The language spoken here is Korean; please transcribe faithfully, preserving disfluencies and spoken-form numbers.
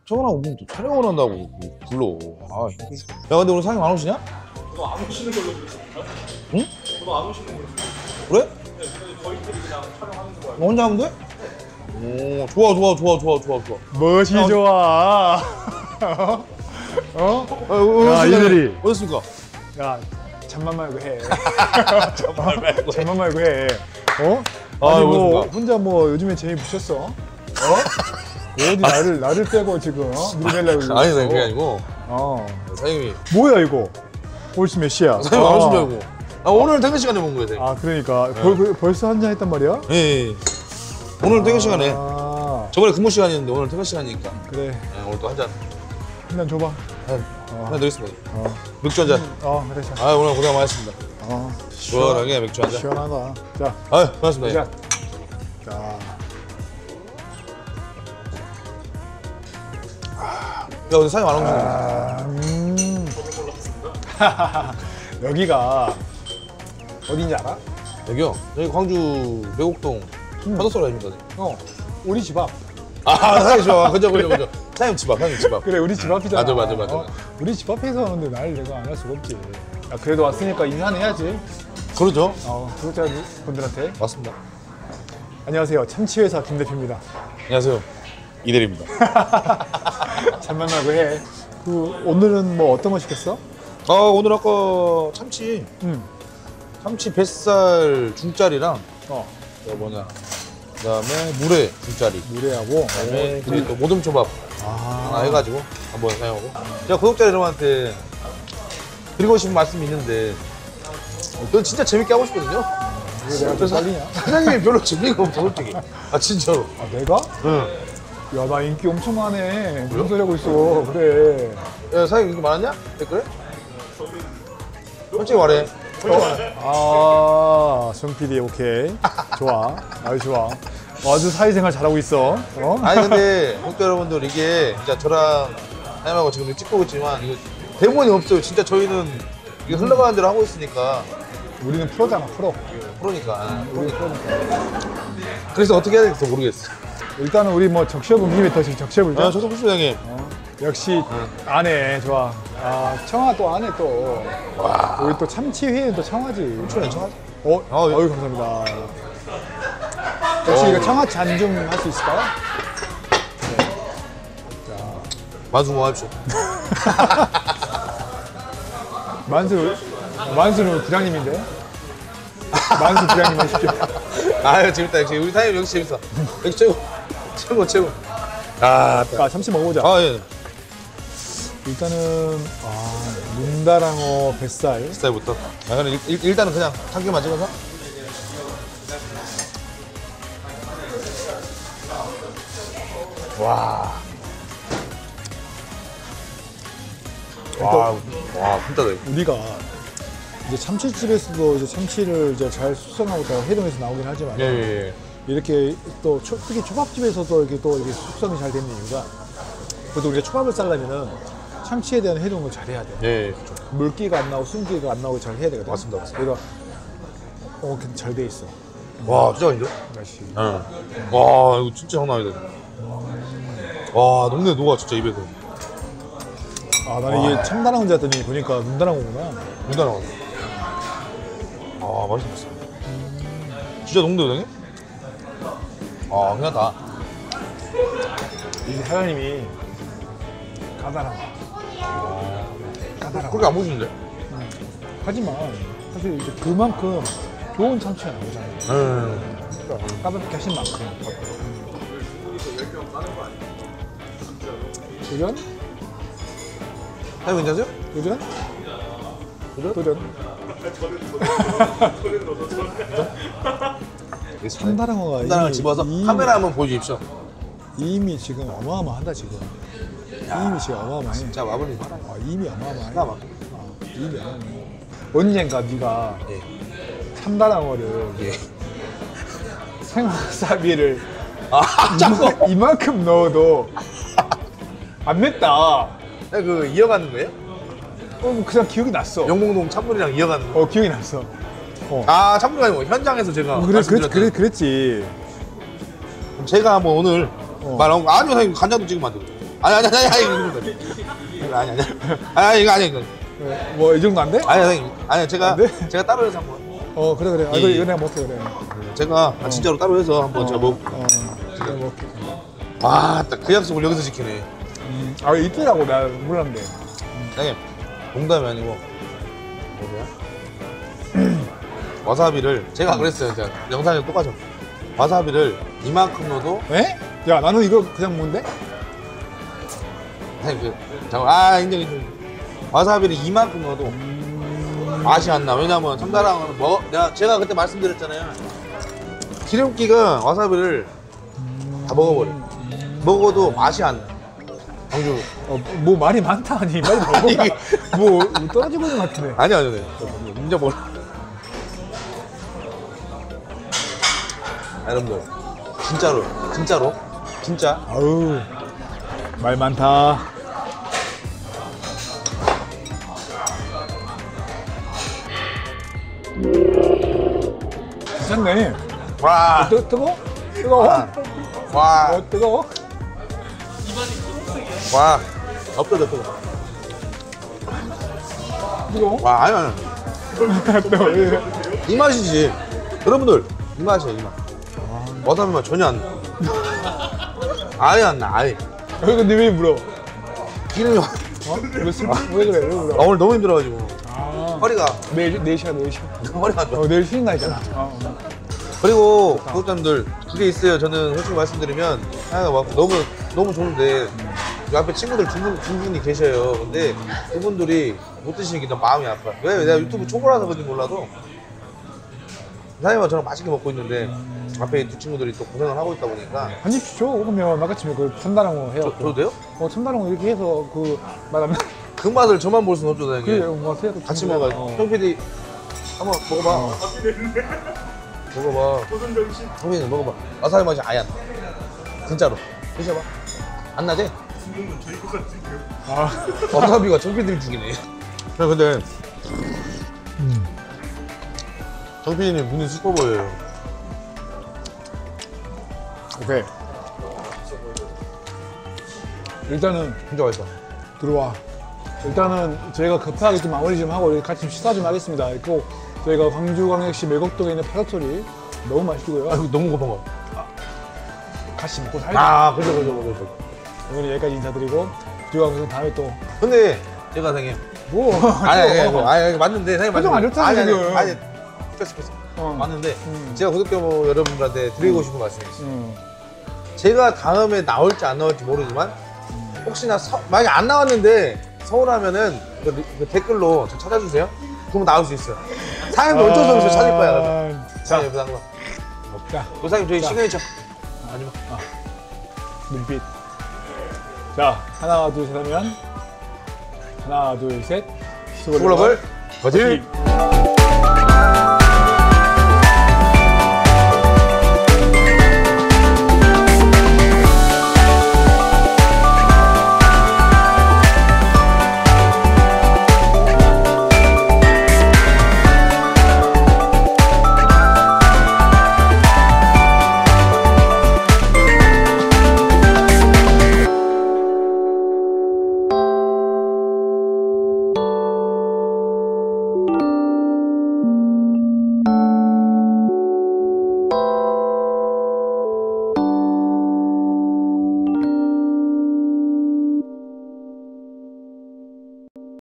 저거랑 뭐 촬영을 한다고 불러. 아, 야 근데 오늘 사장님 안 오시냐? 저도 안 오시는 걸로 들었습니다. 응? 저도 안 오시는 걸로. 그래? 네, 저희끼리 그냥 촬영하는 거예요. 너 혼자 하면 돼? 오, 좋아 좋아 좋아 좋아 좋아 좋아. 멋이 좋아. 어? 어? 야, 이들이. 어딨습니까? 야, 잠만 말고 해. 잠만 말고 잠만 말고 해. 어? 아, 아니 뭐 그렇습니까? 혼자 뭐 요즘에 재미 붙였어? 어? 어디 나를 나를 빼고 지금 누르려고? 아니 그게 아니고 어. 사장님이 뭐야 이거? 벌써 몇 시야? 사장님 안 오신 줄 아. 알고. 아, 오늘 퇴근 시간에 본 거예요. 아 그러니까 벌, 벌, 벌써 한잔 했단 말이야? 예, 예, 예. 오늘 퇴근 시간에. 아 저번에 근무 시간이었는데 오늘 퇴근 시간이니까. 그래 네, 오늘 또 한 잔. 한 잔 줘봐. 한, 어. 한 드리겠습니다. 어, 맥주 한 잔. 어 그래 자. 아 오늘 고생 많으셨습니다. 어. 시원하게 맥주 한 잔. 시원하다. 자, 아, 고맙습니다. 자, 자. 야, 오늘 사장님 안 오신 거야? 아, 음. 여기가 어딘지 알아? 여기요? 여기 광주 매곡동 파도sol 아닙니까? 어, 우리 집 앞. 아, 사장님 집 앞. 그죠, 그죠, 그죠. 사장님 집 앞, 사장님 집 앞. 그래, 우리 집 앞이잖아. 맞아, 맞아, 맞아. 어, 우리 집 앞에서 하는데 날 내가 안 할 수가 없지. 야, 그래도 왔으니까 인사는 해야지. 그러죠? 어, 구독자분들한테. 맞습니다. 안녕하세요. 참치회사 김 대표입니다. 안녕하세요. 이대리입니다. 잠만 말고 해. 그 오늘은 뭐 어떤 거 시켰어? 아, 오늘 아까 참치, 응. 참치 뱃살 중짜리랑 어, 저 뭐냐, 그다음에 물회 중짜리, 물회하고. 그다음에 저희 또 모듬초밥 아, 하나 해가지고 한번 사용하고. 제가 구독자 여러분한테 드리고 싶은 말씀이 있는데, 넌 진짜 재밌게 하고 싶거든요. 왜 내가 좀 빨리냐? 사장님이 별로 재미가 없어, 솔직히. 아, 진짜로. 아, 내가? 응. 야, 나 인기 엄청 많네. 무슨 소리 하고 있어. 그래. 야, 사장님 인기 많았냐? 댓글에? 솔직히 말해. 솔직히 말해. 아, 송 피디 오케이. 좋아. 아주 좋아. 아주 사회생활 잘하고 있어. 어? 아니, 근데 구독자 여러분들, 이게 진짜 저랑 사장님하고 지금 찍고 있지만, 이거 대본이 없어요. 진짜 저희는 이게 흘러가는 대로 하고 있으니까. 우리는 프로잖아, 프로. 프로니까. 우리는 프로니까. 그래서 어떻게 해야 될지 모르겠어. 일단은 우리 뭐 적셔본 김에 더 적셔볼까? 아, 저도 그렇습니다, 형님. 어, 역시 안해 좋아. 아, 청아 또 안해 또. 와. 우리 또 참치회는 또 청아지. 출연 청하지? 어, 아, 예. 어유 감사합니다. 혹시 어. 이거 청아 잔 좀 할 수 있을까요? 만수고 하십시오. 만수, 만수는 부장님인데? 만수 부장님 하십시오. 아유, 재밌다. 역시 우리 사장님 역시 재밌어. 역시 최고. 최고, 최고. 아, 아, 참치 먹어보자. 아, 예. 일단은 아, 눈다랑어 뱃살. 스타일부터. 아, 그럼 일, 일, 일단은 그냥 참기만 찍어서. 와. 와, 와, 진짜 돼. 우리가 이제 참치집에서도 이제 참치를 이제 잘 숙성하고 다 해동해서 나오긴 하지만 예, 예, 예. 이렇게 또 초, 특히 초밥집에서도 이렇게 또 이렇게 숙성이 잘 되는 이유가 그래도 우리가 초밥을 싸려면은 참치에 대한 해동을 잘 해야 돼. 예, 그렇죠. 물기가 안 나오고 순기가 안 나오고 잘 해야 되거든. 맞습니다, 맞습니다. 그래서 어, 잘 돼 있어. 와, 진짜 맛있죠? 맛이. 응. 와, 이거 진짜 장난 아니다. 와, 녹네, 녹아, 진짜 입에서. 아, 나는 이게 참다랑어인 줄 알았더니 보니까 눈다랑어구나. 눈다 나왔네. 아, 맛있었어. 진짜 녹네, 형님? 아, 그냥 다. 이 사장님이 까다랑어. 까다랑어. 그렇게 안 보시는데? 하지만 사실 이제 그만큼 좋은 참치가 나오잖아요. 응. 까다롭게 하신 만큼. 도전? 사장님 괜찮으세요? 도전? 도전? 도전? 참다랑어가 한다랑을 이미- 집어서 이미- 카메라 한번 보여주십시오. 이미 지금 어마어마하다 지금. 이미 지금 어마어마해. 진짜 마블링 하나. 아, 이미 어마어마해. 하나 막. 아, 이미 어마어마해. 언젠가 네가 예. 참다랑어를 예. 생와사비를 아, 자꾸. 이만큼, 이만큼 넣어도 안 맵다. 그 이어가는 거예요? 어, 그냥 기억이 났어. 영몽동 찬물이랑 이어가는 거. 어, 기억이 났어. 어. 아, 찬물이 아니고 현장에서 제가 어, 그래, 그래, 말씀드렸던. 그래, 그랬지. 그럼 제가 한번 오늘 어. 말한 거 아니요, 사장님 간장도 찍으면 안 되고. 아니 아니 아니 아니 이거 아니 아니 아니 이거 아니 이거 뭐 이 정도 안 돼? 아니 선생님 아니 제가 안 돼? 제가 따로 해서 한번 어 그래 그래. 아, 이거 예. 이거 내가 못해 그래. 제가 아, 진짜로 따로 해서 한번 제가 뭐 어, 내가 먹게. 와딱 그 약속을 여기서 지키네. 음, 아 이때라고 나 몰랐는데. 선생님 농담이 아니고 뭐냐 와사비를 제가 그랬어요. 제가 영상에 똑같죠. 와사비를 이만큼 넣어도 에? 야 나는 이거 그냥 뭔데? 선생님 그 잠깐 아 인정 인정 와사비를 이만큼 넣어도 맛이 안 나. 왜냐면 참다랑은 먹 내가 제가 그때 말씀드렸잖아요. 기름기가 와사비를 다 먹어버려. 먹어도 맛이 안 나. 광주 어, 뭐 말이 많다 아니 말이 먹어봐. 뭐 떨어지고 있는 것 같은데. 아니 아니 아니 인정 먹어. 여러분들 진짜로 진짜로 진짜 아우 말 많다. 괜찮네. 와 뜨, 뜨거? 뜨거워? 와. 와. 어, 뜨거워? 와 엎드려 엎드려 뜨거워? 와 아니 아니 뜨거워. 이 맛이지 여러분들 이 맛이야 이 맛 와사비 맛 전혀 안 나. 아예 안 나 아예 어, 근데 왜 물어? 기름이 어? 왜, 술, 왜 그래? 왜 아, 물어? 오늘 너무 힘들어가지고 아, 허리가 내일, 내일 시간, 내일 시간. 허리가 안 좋아. 어, 내일 쉬는 날이잖아. 어, 어. 그리고 구독자님들 그게 있어요. 저는 솔직히 말씀드리면 아, 막 너무 너무 좋은데 그 앞에 친구들 두, 분, 두 분이 계셔요. 근데 그분들이 못 드시는 게 너무 마음이 아파. 왜? 내가 유튜브 초보라서 그런지 몰라도 사장님과 저랑 맛있게 먹고 있는데 앞에 두 친구들이 또 고생을 하고 있다 보니까 한 입씩 줘. 그러면 아까쯤에 그 참다랑어 해요. 저, 저도 돼요? 어, 참다랑어 이렇게 해서 그 말하면 그 맛을 저만 볼 수는 없죠, 사장님. 그래, 뭐 해서 같이 먹어야지. 형 피디 한번 먹어봐. 먹어봐. 도전정신. 형 피디 먹어봐. 와사비 맛이 아예 안 나. 진짜로. 드셔봐. 안 나지? 죽는 건 될것 같은데요. 아, 와사비가 정피디를 죽이네. 근데 정피디님 눈이 슬퍼 보여요. 오케이. 일단은 진짜 맛있어. 들어와. 일단은 저희가 급하게 좀 마무리 좀 하고 같이 좀 식사 좀 하겠습니다. 꼭 저희가 광주광역시 매곡동에 있는 파닭소리 너무 맛있고요. 아, 너무 고픈 거. 같이 먹고 살자. 아, 그죠, 그죠, 그죠. 그죠. 오늘 여기까지 인사드리고 주광수 다음에 또 근데 제가 사장님. 뭐? 아니, 아니, 아니, 아니, 아니, 맞는데 사장님 표정 안 맞는데. 좋잖아, 아니, 아니, 지금. 아니, 뺐어, 뺐어. 어. 맞는데 음. 제가 구독자 여러분들한테 드리고 싶은 말씀이 있어요. 음. 제가 다음에 나올지 안 나올지 모르지만 혹시나 서, 만약에 안 나왔는데 서운하면은 그, 리- 그 댓글로 저 찾아주세요. 그러면 나올 수 있어요. 사장님도 어쩔 수 없이 찾을 거야. 그러면. 자, 사장님 옆에서 항상. 자, 도사님 저희 자. 시그니처. 마지막. 눈빛. 자, 하나, 둘, 셋 하면 하나, 둘, 셋. 수글럭을 거짓.